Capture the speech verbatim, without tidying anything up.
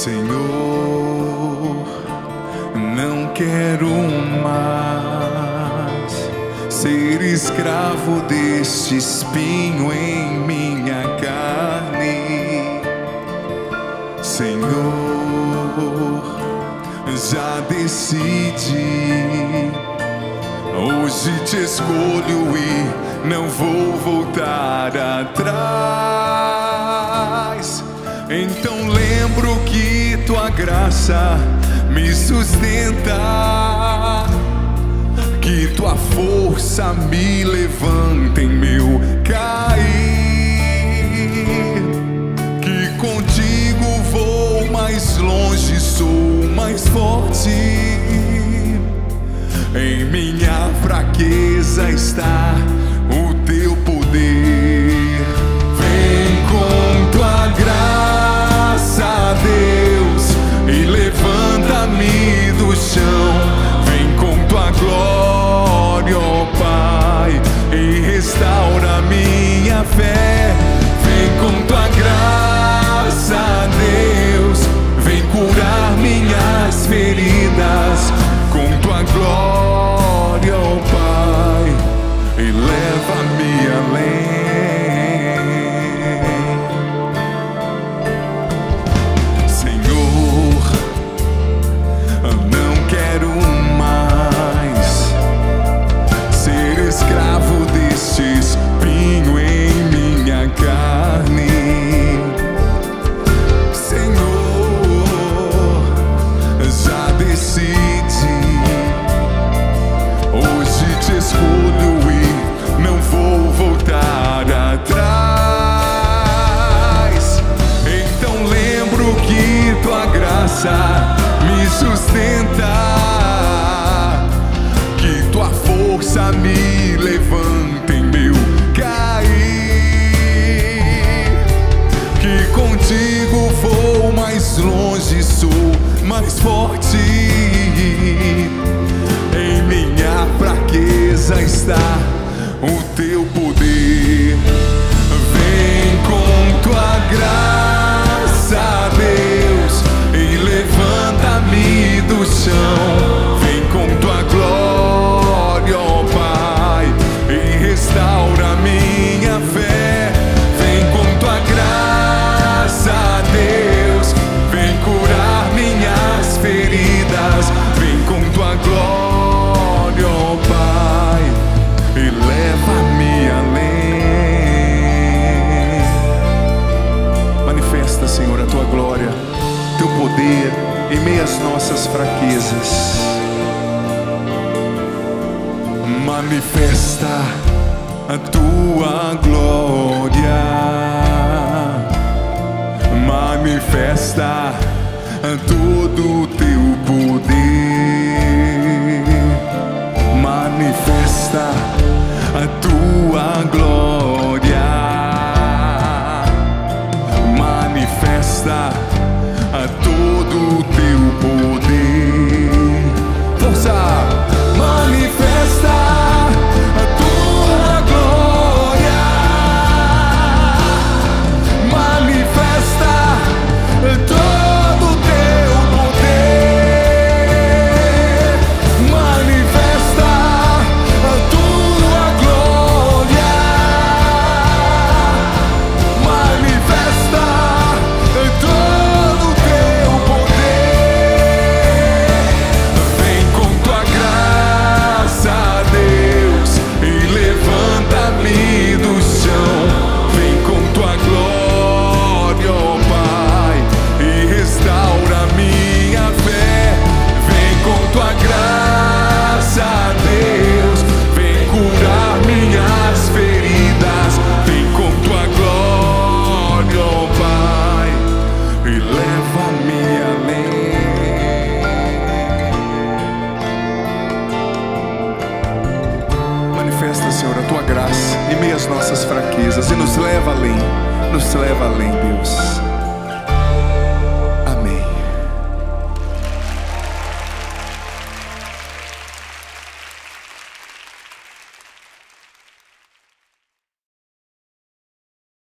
Senhor, não quero mais ser escravo deste espinho em minha carne. Senhor, já decidi, hoje te escolho e não vou voltar atrás. Então lembro que tua graça me sustenta, que tua força me levanta em meu cair, que contigo vou mais longe, sou mais forte. Em minha fraqueza está o teu poder. Vem com tua graça, Deus, e levanta-me do chão. Vem com tua glória, ó Pai, e restaura minha fé. Vem com tua graça, Deus, vem curar minhas feridas. Com tua glória, ó Pai, e leva-me além. Senhor, não quero mais ser escravo deste espinho em minha carne. Senhor, já decidi, hoje te escolho e não vou voltar atrás. Então lembro que tua graça me sustenta, que tua força me levanta em meu cair, que contigo vou mais longe, sou mais forte. Em minha fraqueza está o teu poder. Vem com tua graça, Deus, e levanta-me do chão. Vem com tua glória, ó Pai, e restaura minha fé. Vem com tua graça, Deus, vem curar minhas feridas. Vem com tua glória, ó Pai, e leva-me além. Manifesta, Senhor, a tua glória, teu poder em meio às nossas fraquezas. Manifesta a tua glória, manifesta todo o teu poder, manifesta a tua glória, manifesta a todo o teu poder. Força! Manifesta a tua glória, manifesta todo o teu poder, manifesta a tua glória, manifesta todo o teu poder. Vem com tua graça, Deus, e levanta-me do chão. Vem com tua glória, ó Pai, e restaura minha fé. Vem com tua graça, Deus, vem curar minhas feridas. Vem com tua glória, ó Pai, e leva-me além. Manifesta, Senhor, a tua graça em meio às nossas fraquezas e nos leva além, nos leva além, Deus.